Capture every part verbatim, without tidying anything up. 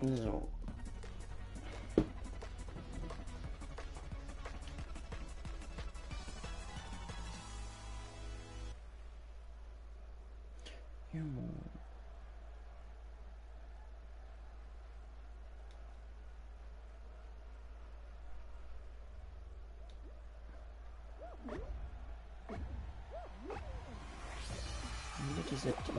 So. Ja. Wieder diese Tiere.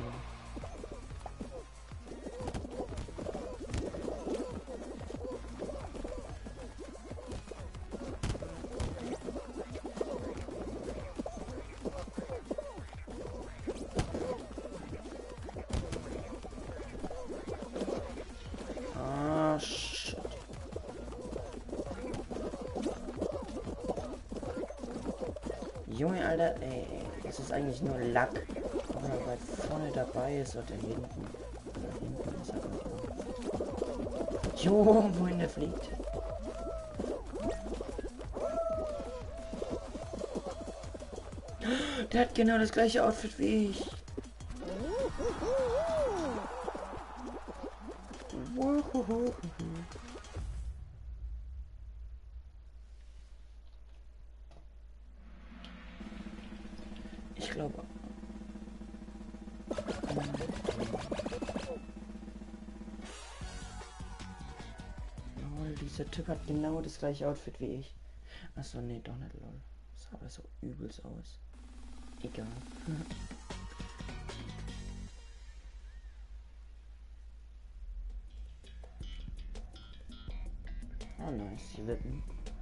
Ah, shit. Junge, Alter, ey, das ist eigentlich nur Lack. Wenn er weit vorne dabei ist oder hinten. Oder hinten ist er nicht. Jo, wohin der fliegt. Der hat genau das gleiche Outfit wie ich. Ich glaube. Lol, dieser Typ hat genau das gleiche Outfit wie ich. Achso, nee, doch nicht lol. Das sah aber so übelst aus. Egal. Oh nice, die Wippen.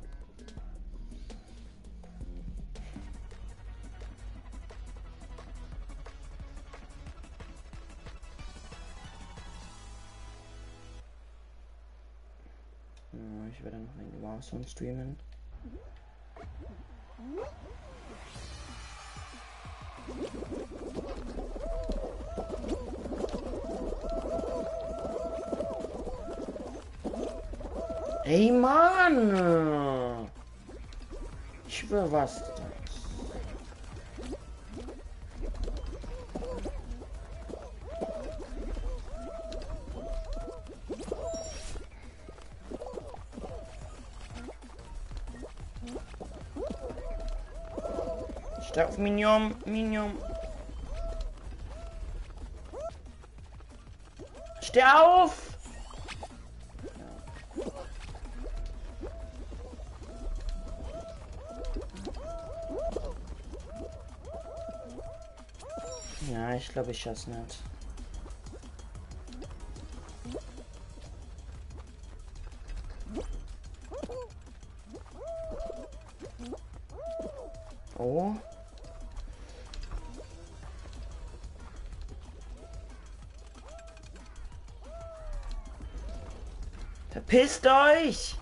Ja, ich werde noch ein Warzone streamen. Ey Mann! Ich schwör was. Steh auf Minion, Minion. Steh auf! Ja, ich glaube, ich schaff's nicht. Oh. Verpisst euch!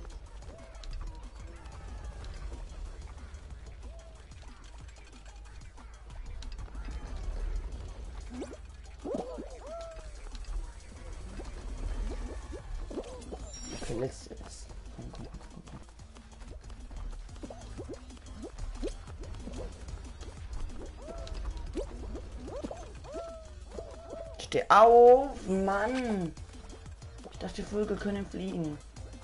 Okay, letztes. Komm, komm, komm, komm. Steh auf, Mann! Ich dachte, Vögel können fliegen.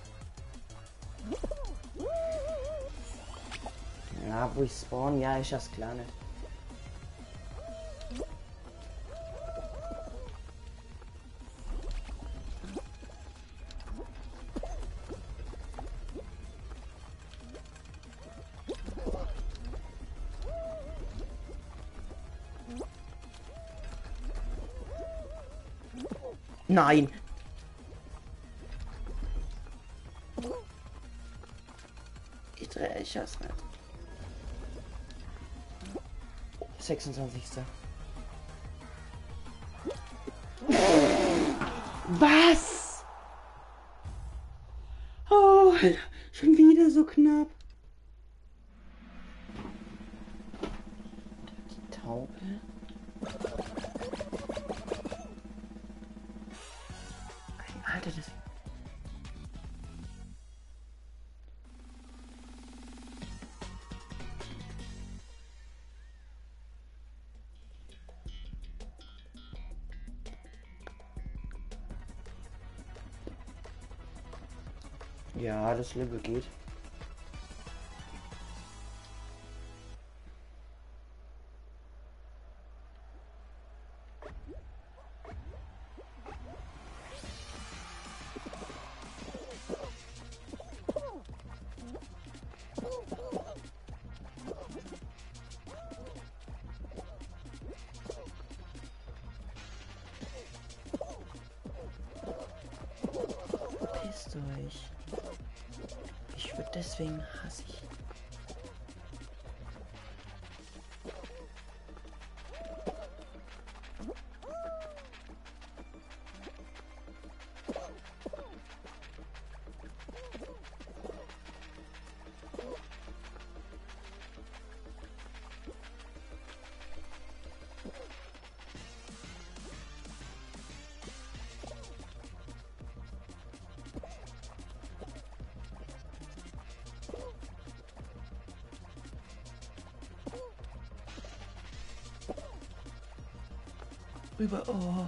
Ja, wo ich spawn, ja, ich schaff's klar nicht. Nein! Ich drehe, ich schaff's nicht. sechsundzwanzigster Was? Oh, schon wieder so knapp. Die Taube. Alter, das... Ja, das Level geht. Pisst euch. Ich würde deswegen hasse ich. Rüber. Oh.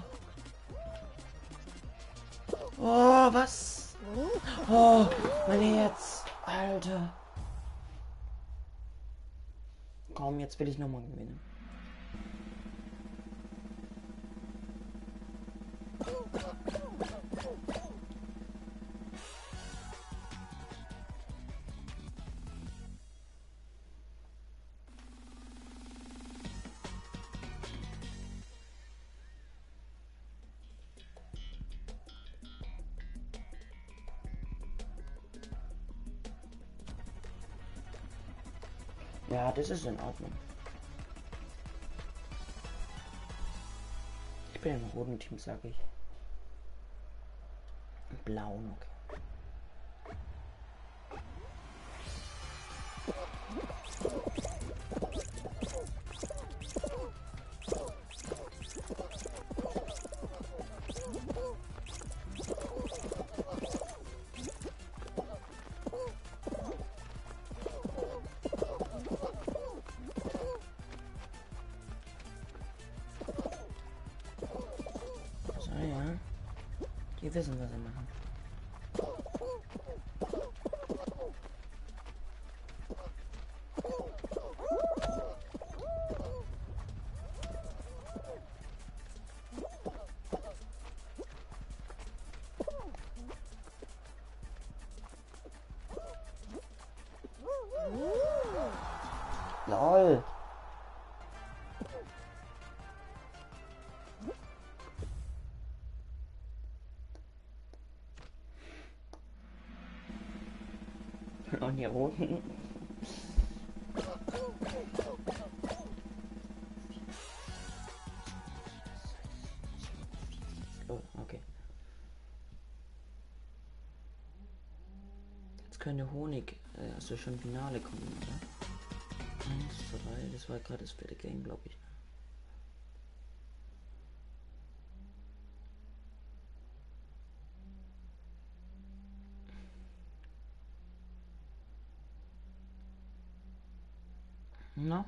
Oh, was? Oh, mein Herz. Alter. Komm, jetzt will ich nochmal gewinnen. Ja, das ist in Ordnung. Ich bin im roten Team, sag ich. Im blauen, okay. So, ja. Die wissen, was sie machen. Lol. Und hier unten. Oh, okay. Jetzt könnte Honig, äh, also schon Finale kommen, oder? Eins, zwei, das war gerade das vierte Game, glaube ich. Na?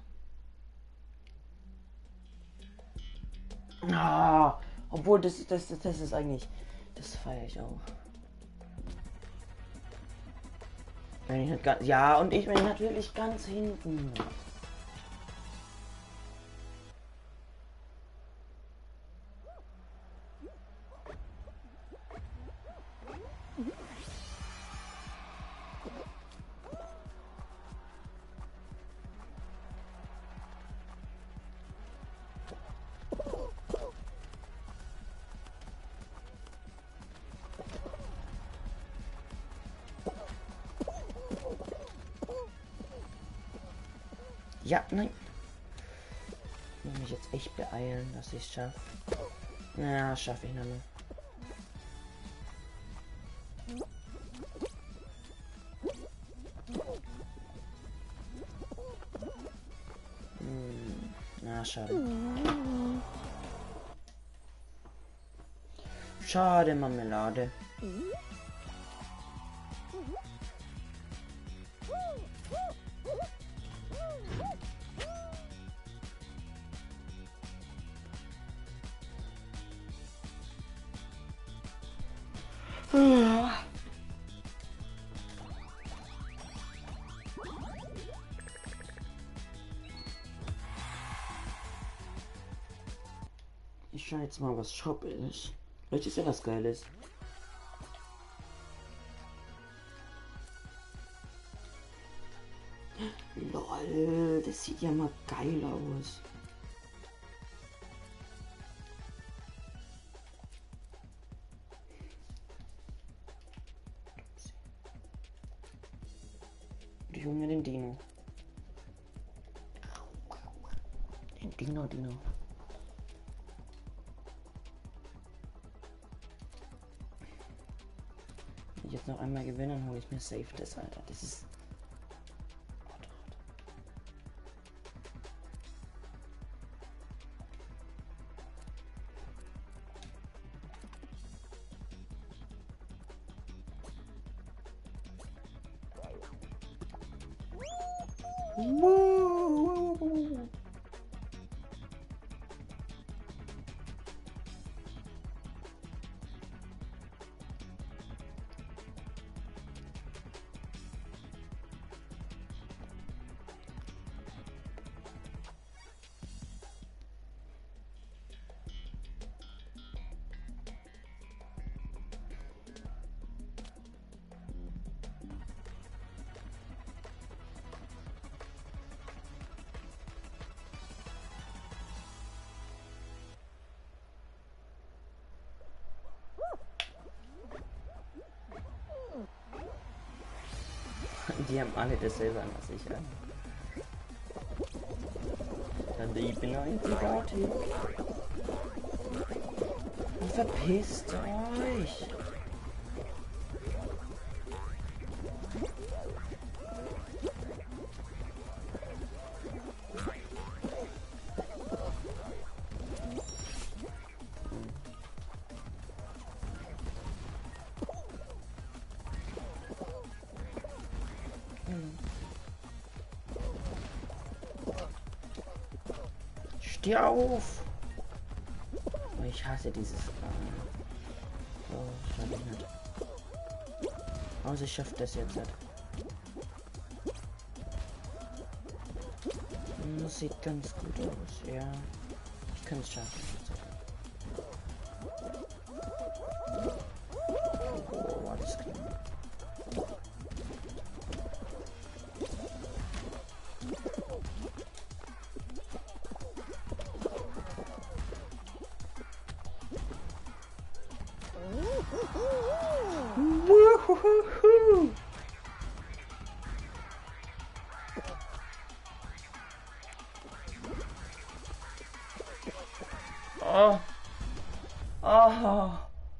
Ah, obwohl das, das, das, das ist eigentlich, das feiere ich auch. Wenn ich nicht ganz, ja, und ich bin natürlich ganz hinten. Ja, nein. Ich muss mich jetzt echt beeilen, dass ich es schaffe. Ja, schaffe ich noch nicht. Hm, na, schade. Schade, Marmelade. schau jetzt mal, was Shop ist. Vielleicht ist ja was Geiles. Lol, das sieht ja mal geil aus. Ich hole mir den Dino. Den Dino, Dino. Wenn ich jetzt noch einmal gewinne, dann hole ich mir safe das, Alter. Das ist... Wow. Die haben alle dasselbe an, was ich an. Dann ich bin einzigartig. Und verpisst euch! Steh auf! Oh, ich hasse dieses. Oh, schade ich nicht. Also ich schaffe das jetzt nicht. Das sieht ganz gut aus, ja. Ich kann es schaffen. Oh, war das knapp. Woohoo! Oh. Oh.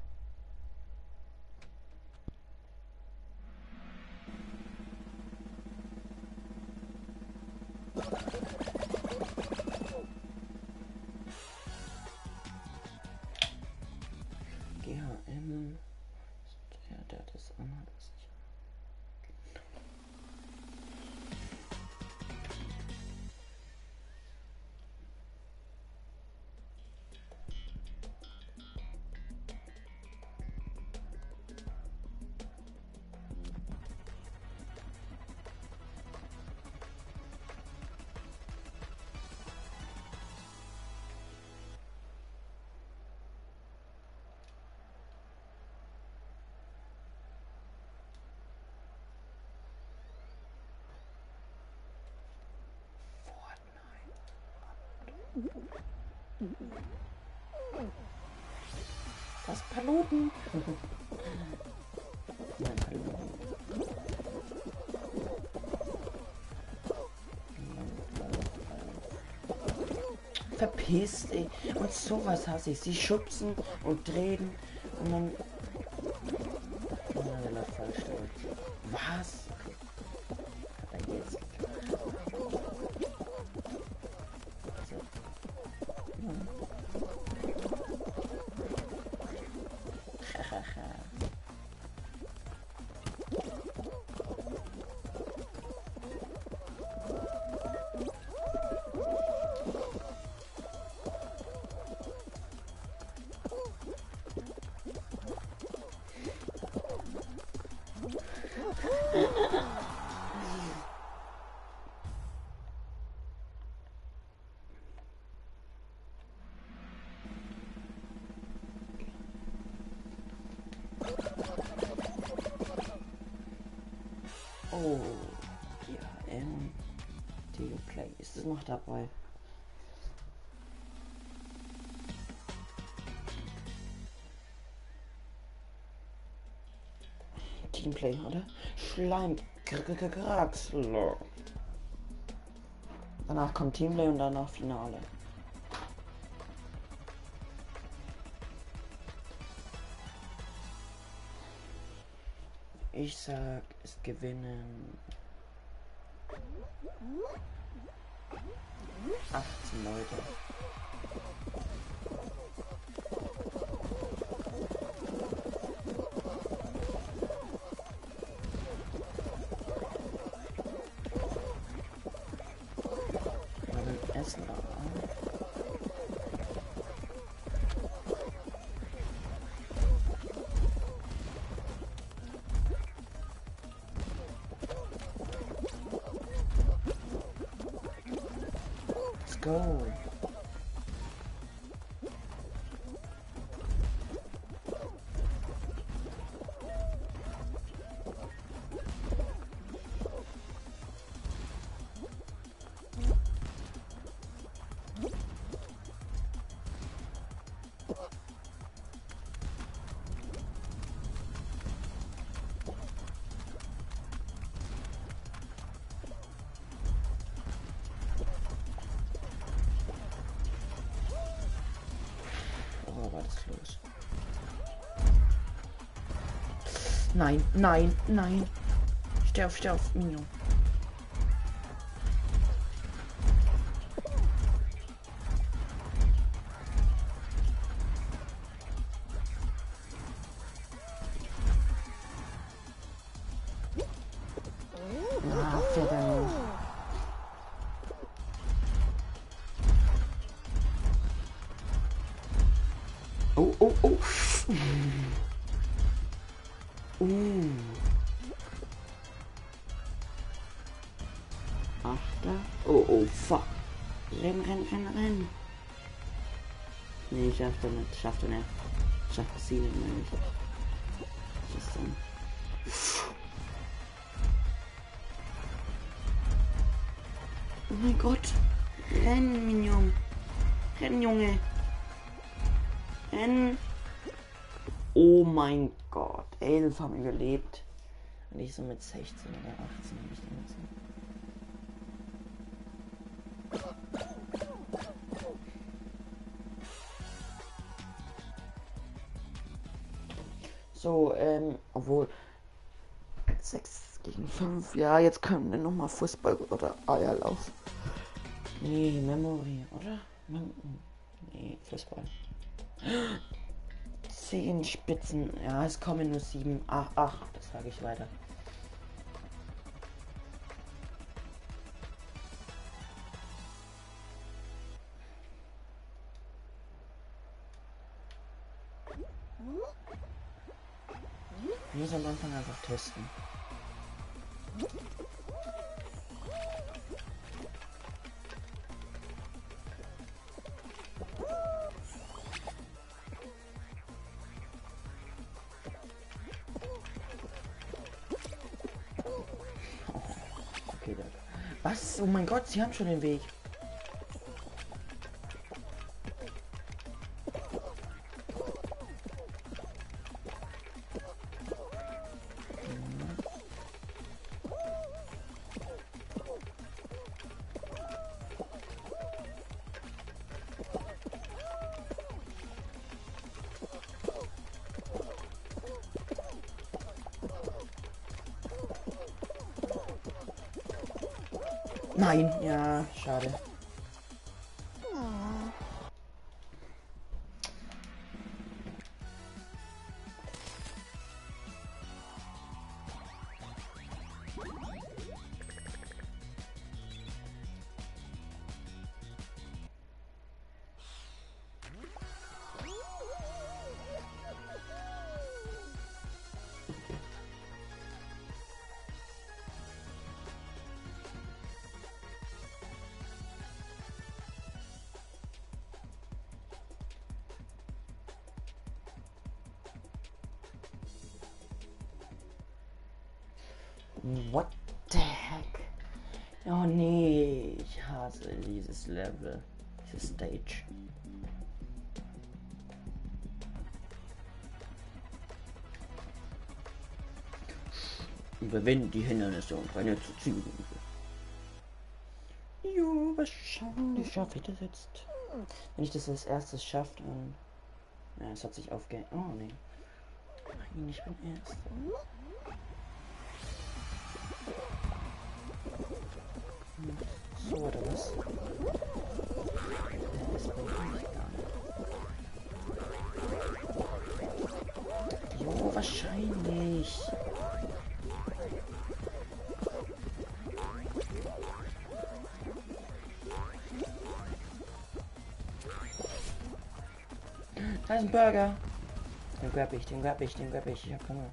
G H M. Ja, der hat das anhat, was ich. Was Paluten? Nein, Paluten. Verpisst, ey. Und sowas hasse ich. Sie schubsen und drehen und dann. Oh, der läuft falsch durch. Was? Okay. Hat er jetzt. Oh, ja, ähm, Teamplay, ist es noch dabei? Teamplay, oder? Schleim, Kraxler. Danach kommt Teamplay und danach Finale. Ich sag, es gewinnen achtzehn Leute. Essen da. Let's go. Was ist los? Nein, nein, nein. Steh auf, steh auf, Minion. Ah, verdammt. Oh, oh, oh. Uh. Achter. Oh, oh, fuck. Renn, renn, renn, renn. Nee, ich schaff er nicht. Schafft er nicht. Schafft sie nicht, meine ich. Was ist dann? Oh mein Gott. Renn, Minion. Renn, Junge. Renn. Oh mein Gott. Elf haben überlebt. Und ich so mit sechzehn oder achtzehn habe ich den jetzt. So, ähm, obwohl sechs gegen fünf, ja, jetzt können wir nochmal Fußball oder Eierlauf. Nee, Memory, oder? Mem nee, Fußball. zehn Spitzen, ja, es kommen nur sieben. Ach, ach, das sage ich weiter. Ich muss am Anfang einfach testen. Okay, dann. Was? Oh mein Gott, sie haben schon den Weg. Nein, ja, schade. What? Oh nee, ich hasse dieses Level. Diese Stage. Überwinden die Hindernisse und renne zu Zielen. Jo, wahrscheinlich schaffe ich das jetzt. Wenn ich das als erstes schaffe, dann... Ja, es hat sich aufge... Oh nee. Nein, ich bin Erster. Hm. So oder was? Das bringt mich gar nicht. Jo, wahrscheinlich. Da ist ein Burger. Den grab ich, den grab ich, den grab ich. Ich hab Hunger.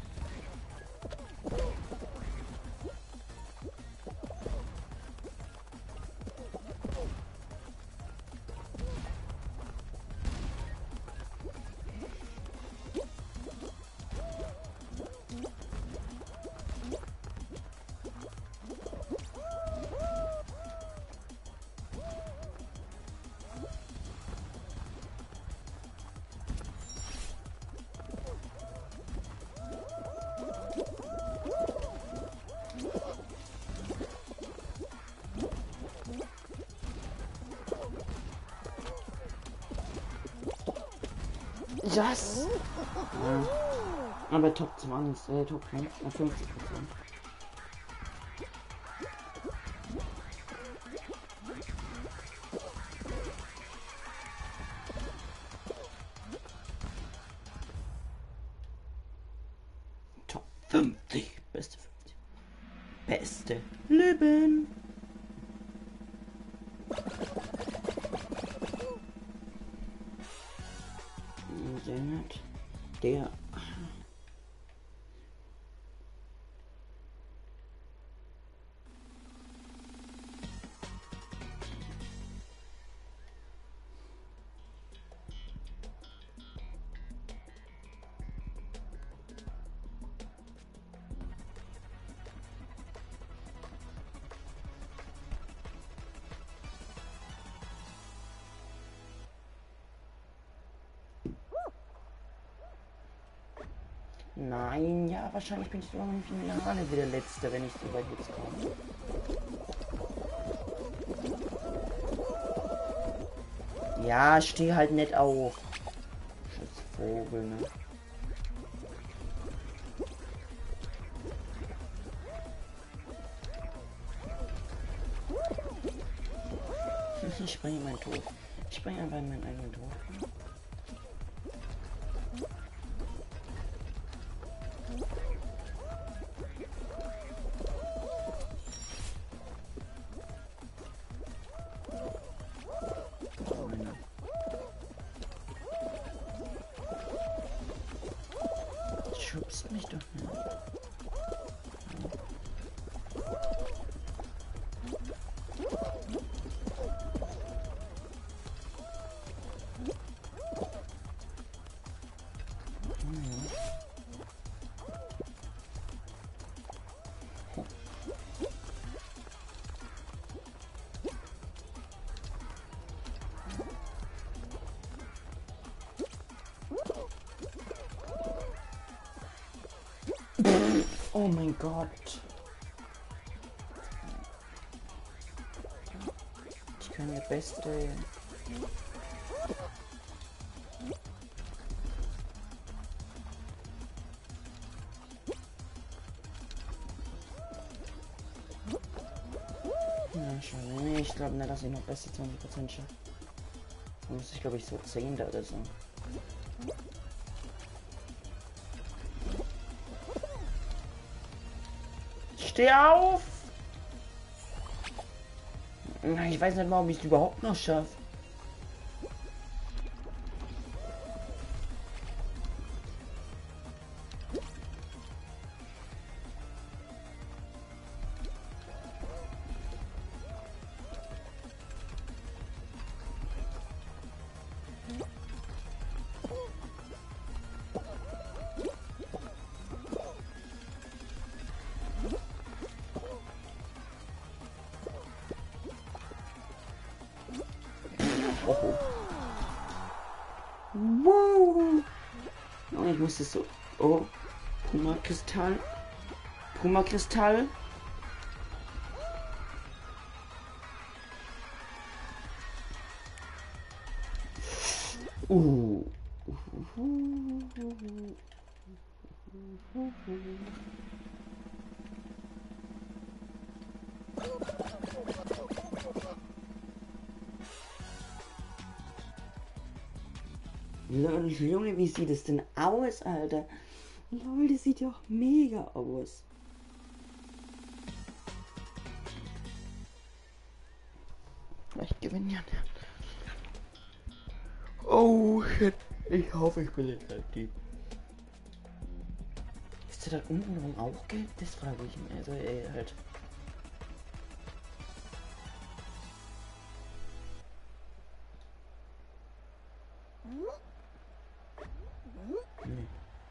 Yes! Ja. Aber Top zwanzig, äh, Top fünfzig Prozent. Top fünfzig. Beste fünfzig. Beste Leben. Der. Nein, ja, wahrscheinlich bin ich sogar im Finale wieder Letzter, wenn ich so weit jetzt komme. Ja, steh halt nicht auf. Scheiß Vogel, ne? Ich springe in meinen Tod. Ich springe einfach in meinen eigenen Tod. Schubst mich doch nicht. Oh mein Gott. Ich kann der Beste. Ja, schon. Nee, ich glaube nicht, dass ich noch beste zwanzig Prozent schaffe. Da muss ich, glaube ich, so zehn da oder so. Steh auf! Ich weiß nicht mal, ob ich es überhaupt noch schaffe. Junge, ich muss das so... Oh. Puma-Kristall. Puma-Kristall. Uh. Lol, Junge, wie sieht es denn aus, Alter? Lol, das sieht ja auch mega aus. Vielleicht gewinnen ja. Oh shit. Ich hoffe, ich bin jetzt halt die. Ist da unten rum auch Geld? Das frage ich mich. Also, ey, halt. Nee.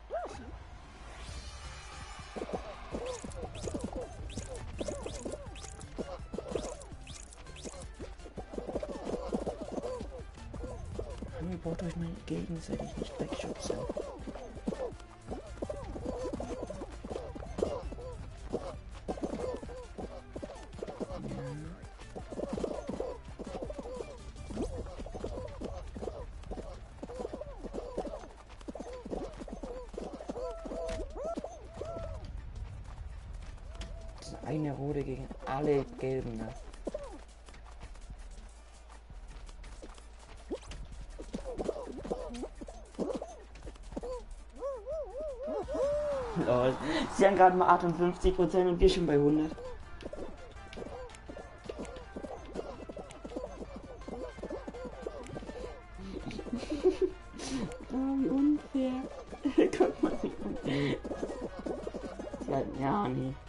Ihr braucht euch mal gegenseitig nicht wegschubsen. Eine rote gegen alle gelben, ne? Lol. Sie haben gerade mal achtundfünfzig Prozent und wir schon bei hundert. Oh, wie unfair. Guck mal, wie unfair. Ja, nee.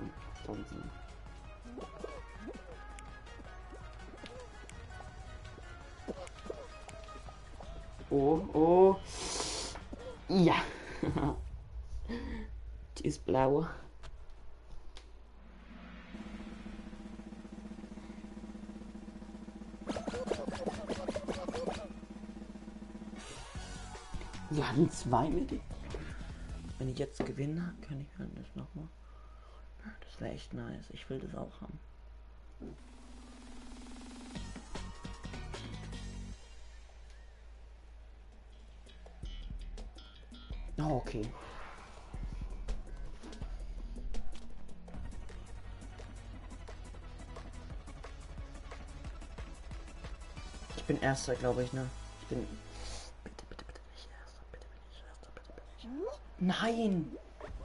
Oh, oh. Ja. Die ist blau. Wir hatten zwei mit. Wenn ich jetzt gewinne, kann ich halt das nochmal. Das wäre echt nice. Ich will das auch haben. Oh, okay. Ich bin Erster, glaube ich, ne? Ich bin... Bitte, bitte, bitte nicht Erster. Bitte bin ich Erster. Bitte bin ich Erster. Nein!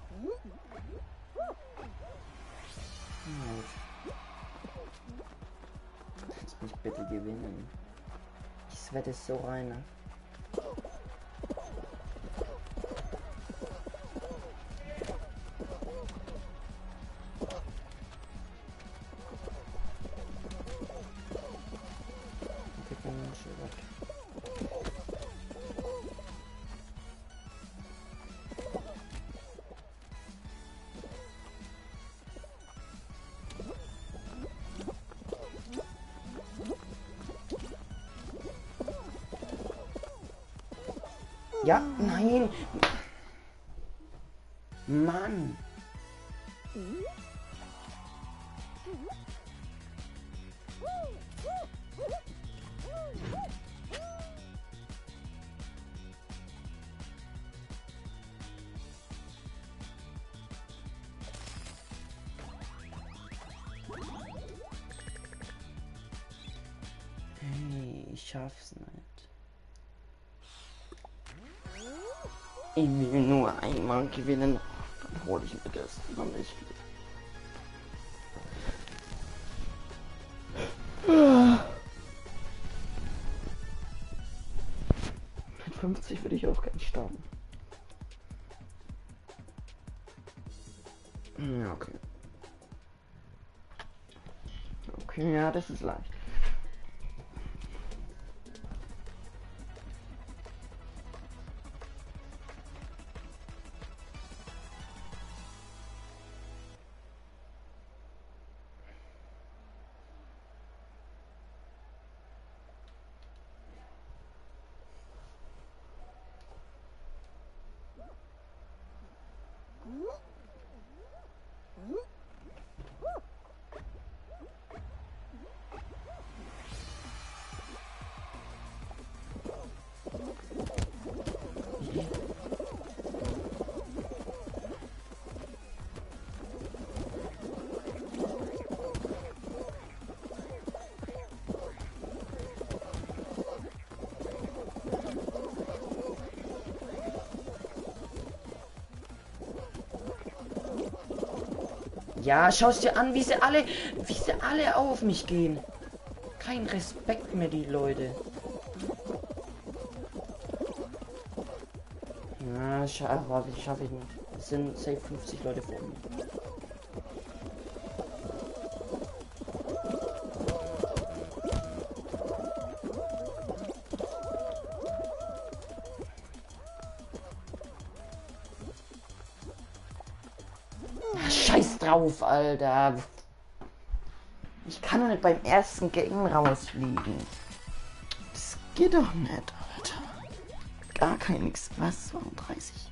Lass mich bitte gewinnen. Ich wette es so rein, ne? Ja, nein! Mann! Hey, ich schaff's nicht. Ich will nur einmal gewinnen, dann hole ich mir das noch nicht. Mit fünfzig würde ich auch ganz starten. Ja, okay. Okay, ja, das ist leicht. Ja, schau's dir an, wie sie alle, wie sie alle auf mich gehen. Kein Respekt mehr, die Leute. Ja, schaffe ich, schaffe ich nicht. Es sind safe fünfzig Leute vor mir. Scheiß drauf, Alter. Ich kann doch nicht beim ersten Gang rausfliegen. Das geht doch nicht, Alter. Gar kein nix. Was? zweiunddreißig.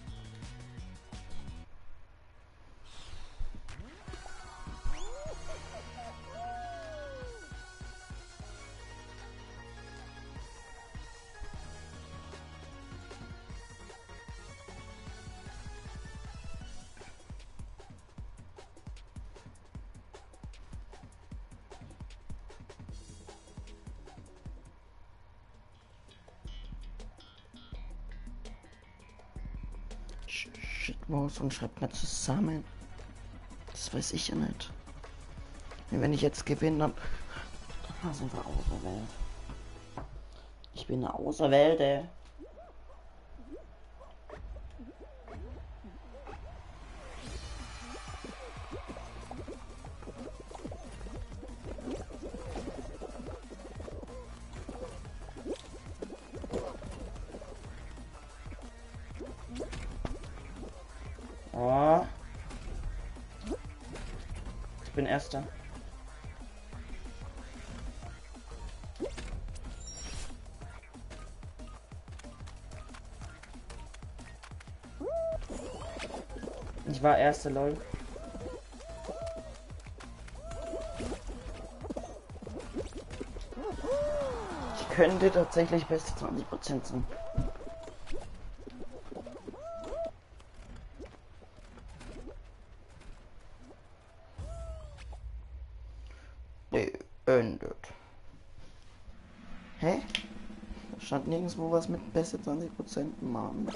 Shitwalls und schreibt mal zusammen. Das weiß ich ja nicht. Wenn ich jetzt gewinne, dann sind wir Außerwelt. Ich bin eine Außerwelt. Oh. Ich bin Erster. Ich war Erster, lol. Ich könnte tatsächlich beste zwanzig Prozent sein. Beendet. Hä? Stand nirgendwo was mit beste zwanzig Prozent, Mann.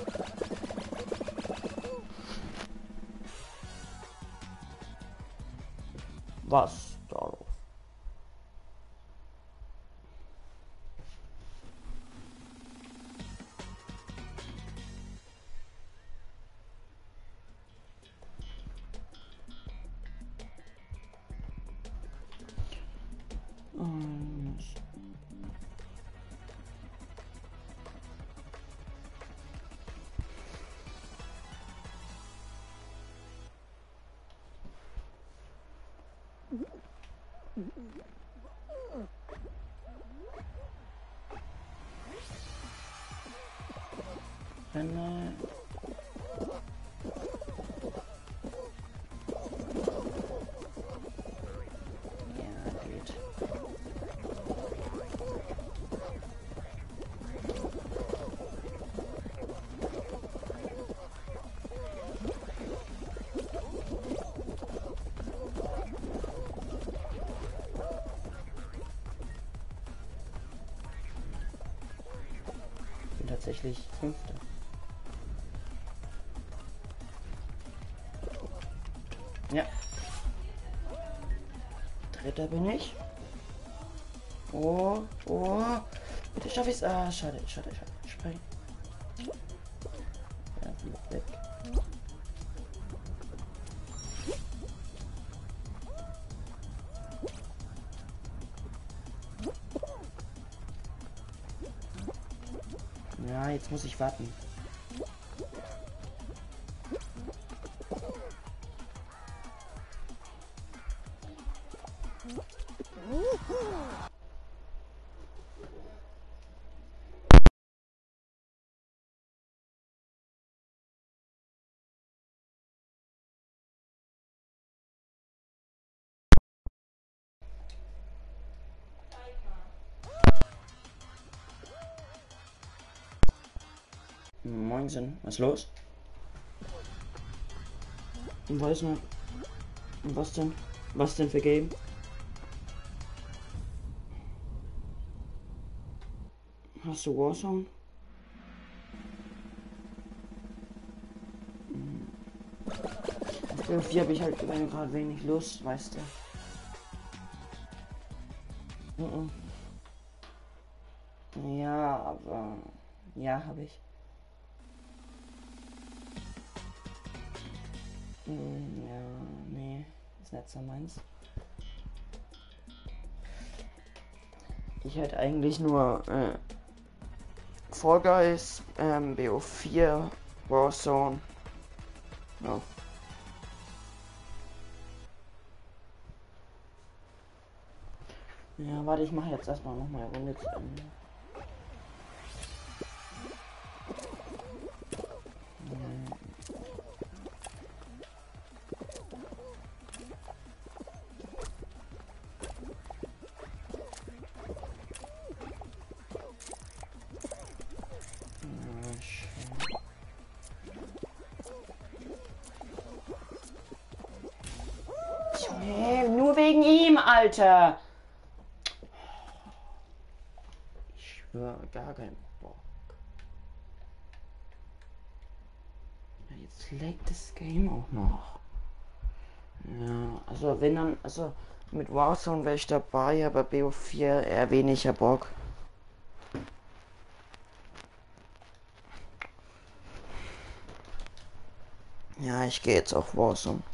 Was darauf? Um, Renne. Ja, geht. Ich bin tatsächlich Fünfter. Ja. Dritter bin ich. Oh, oh. Bitte schaffe ich es. Ah, schade, schade, schade. Spring. Ja, fliegt weg. Ja, jetzt muss ich warten. Moinsen, was ist los? Ich weiß nicht. Was denn? Was denn für Game? Hast du Warzone? Auf B O vier habe ich halt gerade wenig Lust, weißt du. Mhm. Ja, aber... Ja, habe ich. Hm, ja, nee, ist nicht so meins. Ich hätte eigentlich nur äh, Fall Guys, ähm, B O vier, Warzone. Ja. Ja, warte, ich mache jetzt erstmal noch mal eine Runde zu Ende. Junge, nur wegen ihm, Alter. Ich schwöre, gar keinen Bock. Ja, jetzt laggt das Game auch noch. Ja, also wenn dann, also mit Warzone wäre ich dabei, aber B O vier eher weniger Bock. Ja, ich gehe jetzt auf Warzone.